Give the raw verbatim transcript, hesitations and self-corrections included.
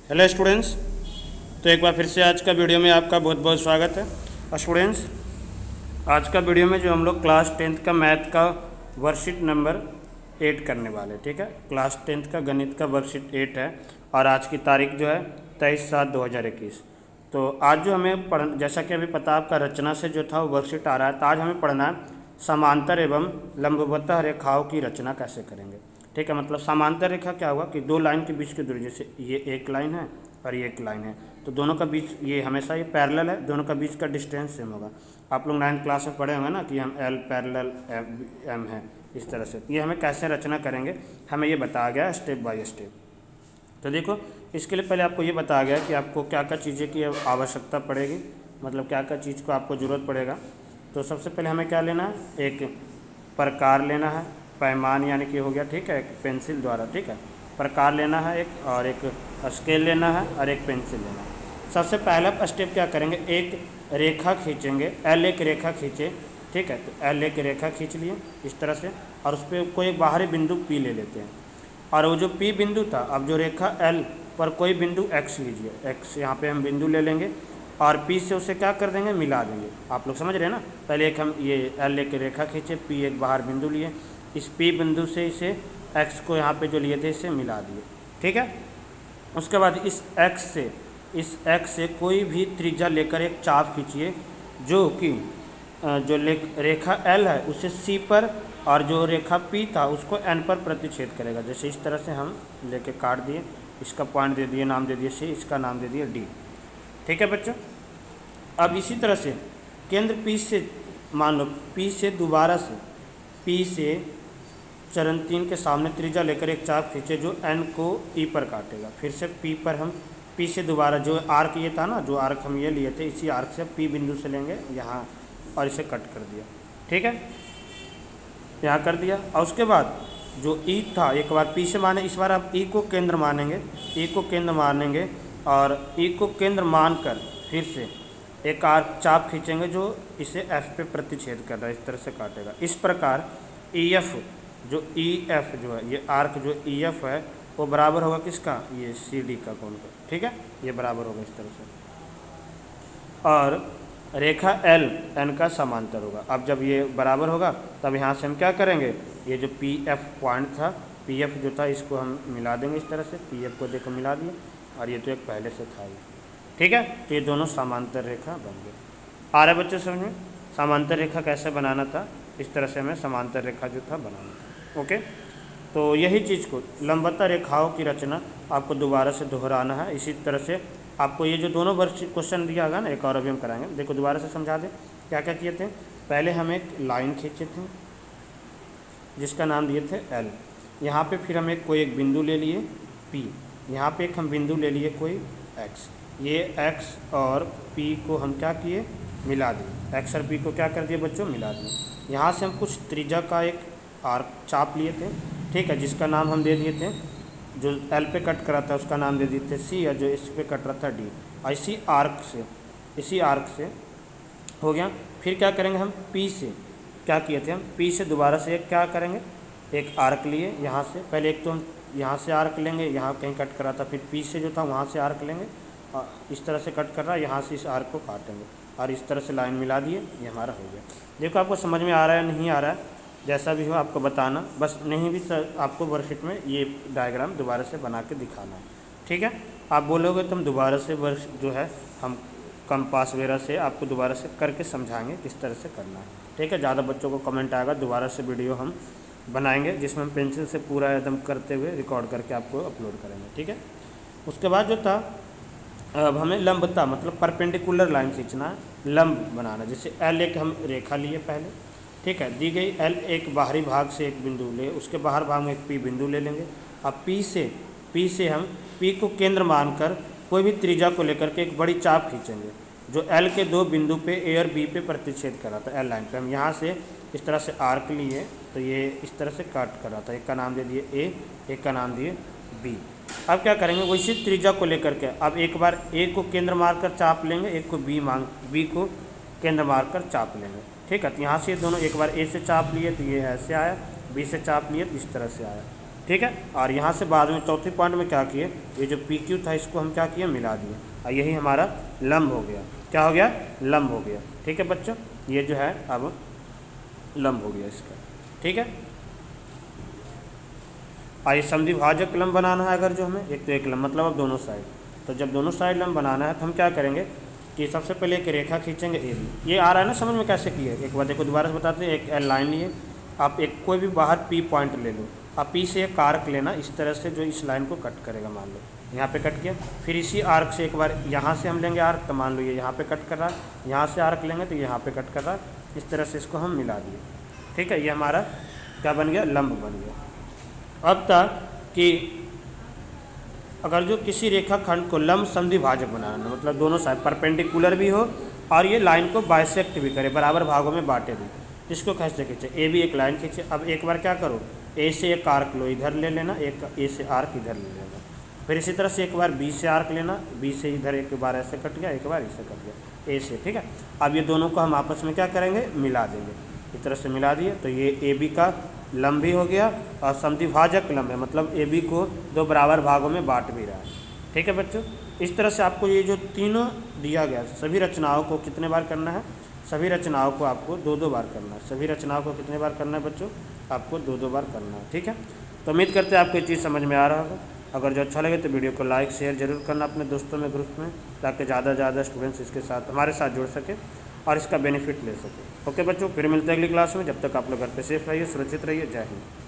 Hello students, तो एक बार फिर से आज का वीडियो में आपका बहुत बहुत स्वागत है। और स्टूडेंट्स, आज का वीडियो में जो हम लोग क्लास टेंथ का मैथ का वर्कशीट नंबर एट करने वाले हैं। ठीक है, क्लास टेंथ का गणित का वर्कशीट एट है और आज की तारीख जो है तेईस सात दो हज़ार इक्कीस। तो आज जो हमें पढ़ जैसा कि अभी पता आपका रचना से जो था वो वर्कशीट आ रहा है, तो आज हमें पढ़ना है समांतर एवं लंबवत रेखाओं की रचना कैसे करेंगे। ठीक है, मतलब समांतर रेखा क्या हुआ कि दो लाइन के बीच की दूरी, जैसे ये एक लाइन है और ये एक लाइन है, तो दोनों का बीच ये हमेशा ये पैरेलल है, दोनों का बीच का डिस्टेंस सेम होगा। आप लोग नाइन्थ क्लास में पढ़े होंगे ना कि हम एल पैरेलल एम है, इस तरह से। ये हमें कैसे रचना करेंगे हमें ये बताया गया स्टेप बाय स्टेप। तो देखो, इसके लिए पहले आपको ये बताया गया कि आपको क्या क्या चीज़ें की आवश्यकता पड़ेगी, मतलब क्या क्या चीज़ को आपको ज़रूरत पड़ेगा। तो सबसे पहले हमें क्या लेना है, एक प्रकार लेना है, पैमान यानी कि हो गया, ठीक है, एक पेंसिल द्वारा, ठीक है, प्रकार लेना है एक, और एक स्केल लेना है और एक पेंसिल लेना है। सबसे पहला स्टेप क्या करेंगे, एक रेखा खींचेंगे, एल एक रेखा खींचे, ठीक है, तो एल एक रेखा खींच लिए इस तरह से, और उस पर कोई एक बाहरी बिंदु पी ले लेते हैं, और वो जो पी बिंदु था, अब जो रेखा एल पर कोई बिंदु एक्स लीजिए, एक्स यहाँ पे हम बिंदु ले लेंगे और पी से उसे क्या कर देंगे, मिला देंगे। आप लोग समझ रहे हैं ना। पहले एक हम ये एल एक रेखा खींचे, पी एक बाहर बिंदु लिए, इस पी बिंदु से इसे एक्स को यहाँ पे जो लिए थे इसे मिला दिए, ठीक है। उसके बाद इस एक्स से इस एक्स से कोई भी त्रिज्या लेकर एक चाप खींचिए, जो कि जो रेखा एल है उसे सी पर, और जो रेखा पी था उसको एन पर प्रतिच्छेद करेगा। जैसे इस तरह से हम लेके काट दिए, इसका पॉइंट दे दिए, नाम दे दिए सी, इसका नाम दे दिए डी, ठीक है बच्चों। अब इसी तरह से केंद्र पी से, मान लो पी से दोबारा से पी से चरण तीन के सामने त्रिज्या लेकर एक चाप खींचे जो एन को ई पर काटेगा। फिर से पी पर हम पी से दोबारा जो आर्क ये था ना, जो आर्क हम ये लिए थे, इसी आर्क से पी बिंदु से लेंगे यहाँ और इसे कट कर दिया, ठीक है, यहाँ कर दिया। और उसके बाद जो ई था, एक बार पी से माने, इस बार आप ई को केंद्र मानेंगे, ई को केंद्र मानेंगे और ई को केंद्र मानकर फिर से एक आर्क चाप खींचेंगे जो इसे एफ पे प्रतिच्छेद कर रहा है, इस तरह से काटेगा। इस प्रकार ई एफ जो ई एफ जो है, ये आर्क जो ई एफ है वो बराबर होगा किसका, ये सी डी का कोण का, ठीक है, ये बराबर होगा इस तरह से। और रेखा एल एन का समांतर होगा। अब जब ये बराबर होगा तब यहाँ से हम क्या करेंगे, ये जो पी एफ पॉइंट था, पी एफ जो था, इसको हम मिला देंगे इस तरह से, पी एफ को देखो मिला दिए, और ये तो एक पहले से था ये, ठीक है। तो ये दोनों समांतर रेखा बन गए। आ रहा है बच्चों समझ में, समांतर रेखा कैसे बनाना था, इस तरह से हमें समांतर रेखा जो था बनाना था। ओके, तो यही चीज़ को लंबवत रेखाओं की रचना आपको दोबारा से दोहराना है। इसी तरह से आपको ये जो दोनों वर्ष क्वेश्चन दिया होगा ना, एक और अभी हम कराएंगे। देखो दोबारा से समझा दें क्या क्या किए थे। पहले हम एक लाइन खींचे थे जिसका नाम दिए थे एल, यहाँ पे फिर हम एक कोई एक बिंदु ले लिए पी, यहाँ पे एक हम बिंदु ले लिए कोई एक्स, ये एक्स और पी को हम क्या किए, मिला दिए, एक्स और पी को क्या कर दिए बच्चों, मिला दिए। यहाँ से हम कुछ त्रिज्या का एक आर्क चाप लिए थे, ठीक है, जिसका नाम हम दे दिए थे, जो एल पे कट करा था उसका नाम दे दिए थे सी, और जो इस पे कट रहा था डी। और इसी आर्क से इसी आर्क से हो गया। फिर क्या करेंगे, हम पी से क्या किए थे, हम पी से दोबारा से एक क्या करेंगे, एक आर्क लिए यहाँ से, पहले एक तो हम यहाँ से आर्क लेंगे, यहाँ कहीं कट करा था, फिर पी से जो था वहाँ से आर्क लेंगे और इस तरह से कट कर रहा है, यहाँ से इस आर्क को काटेंगे और इस तरह से लाइन मिला दिए, ये हमारा हो गया। देखो आपको समझ में आ रहा है नहीं आ रहा है, जैसा भी हो आपको बताना, बस नहीं भी आपको वर्कशीट में ये डायग्राम दोबारा से बना के दिखाना है, ठीक है। आप बोलोगे तो हम दोबारा से वर्क जो है हम कंपास वगैरह से आपको दोबारा से करके समझाएंगे किस तरह से करना है, ठीक है। ज़्यादा बच्चों को कमेंट आएगा, दोबारा से वीडियो हम बनाएंगे जिसमें हम पेंसिल से पूरा एकदम करते हुए रिकॉर्ड करके आपको अपलोड करेंगे, ठीक है। उसके बाद जो था, अब हमें लंबता मतलब परपेंडिकुलर लाइन खींचना है, लंब बनाना। जैसे एल एक हम रेखा लिए पहले, ठीक है, दी गई एल एक बाहरी भाग से एक बिंदु ले, उसके बाहर भाग में एक पी बिंदु ले लेंगे। अब पी से पी से हम पी को केंद्र मानकर कोई भी त्रिज्या को लेकर के एक बड़ी चाप खींचेंगे जो एल के दो बिंदु पे ए और बी पे प्रतिच्छेद कर रहा था। एल लाइन पे हम यहाँ से इस तरह से आर्क लिए, तो ये इस तरह से काट कर रहा था, एक का नाम दे दिए ए, एक का नाम दिए बी। अब क्या करेंगे, वैसी त्रिज्या को लेकर के अब एक बार ए को केंद्र मारकर चाप लेंगे, एक को बी मांग बी को केंद्र मारकर चाप लेंगे, ठीक है। तो यहाँ से दोनों एक बार ए से चाप लिए तो ये ऐसे आया, बी से चाप लिए तो इस तरह से आया, ठीक है। और यहाँ से बाद में चौथी पॉइंट में क्या किए, ये जो पी क्यू था इसको हम क्या किए, मिला दिए, और यही हमारा लंब हो गया। क्या हो गया, लंब हो गया। ठीक है बच्चों, ये जो है अब लंब हो गया इसका। ठीक है, आइए समद्विभाजक लंब बनाना है अगर जो हमें, एक तो एक लंब मतलब अब दोनों साइड, तो जब दोनों साइड लंब बनाना है तो हम क्या करेंगे कि सबसे पहले एक रेखा खींचेंगे ए बी। ये आ रहा है ना समझ में कैसे किए, एक बार देखो दोबारा से बताते हैं। एक लाइन लिए, आप एक कोई भी बाहर पी पॉइंट ले लो, आप पी से एक आर्क लेना इस तरह से जो इस लाइन को कट करेगा, मान लो यहाँ पे कट किया, फिर इसी आर्क से एक बार यहाँ से हम लेंगे आर्क, तो मान लो ये यहाँ पे कट कर रहा है, यहाँ से आर्क लेंगे तो यहाँ पे कट कर रहा है, इस तरह से इसको हम मिला दिए। ठीक है, ये हमारा क्या बन गया, लंब बन गया। अब तक कि अगर जो किसी रेखा खंड को लंब समद्विभाजक बनाना, मतलब दोनों साइड परपेंडिकुलर भी हो और ये लाइन को बाइसेक्ट भी करे, बराबर भागों में बांटे भी, इसको कैसे खींचे, ए भी एक लाइन खींचे। अब एक बार क्या करो, ए से एक आर्क लो, इधर ले लेना, एक ए से आर्क इधर ले लेना, फिर इसी तरह से एक बार बी से आर्क लेना, बी से इधर एक बार ऐसे कट गया, एक बार इससे कट गया, ए से। ठीक है, अब ये दोनों को हम आपस में क्या करेंगे, मिला देंगे, इस तरह से मिला दिए, तो ये ए बी का लंब भी हो गया और समद्विभाजक लंब है, मतलब ए बी को दो बराबर भागों में बांट भी रहा है। ठीक है बच्चों, इस तरह से आपको ये जो तीनों दिया गया सभी रचनाओं को कितने बार करना है, सभी रचनाओं को आपको दो दो बार करना है। सभी रचनाओं को कितने बार करना है बच्चों, आपको दो दो बार करना है। ठीक है, तो उम्मीद करते हैं आपको ये चीज़ समझ में आ रहा होगा। अगर जो अच्छा लगे तो वीडियो को लाइक शेयर जरूर करना अपने दोस्तों में, ग्रुप में, ताकि ज़्यादा से ज़्यादा स्टूडेंट्स इसके साथ हमारे साथ जुड़ सके और इसका बेनिफिट ले सके। ओके बच्चों, फिर मिलते हैं अगली क्लास में। जब तक आप लोग घर पे सेफ रहिए, सुरक्षित रहिए। जय हिंद।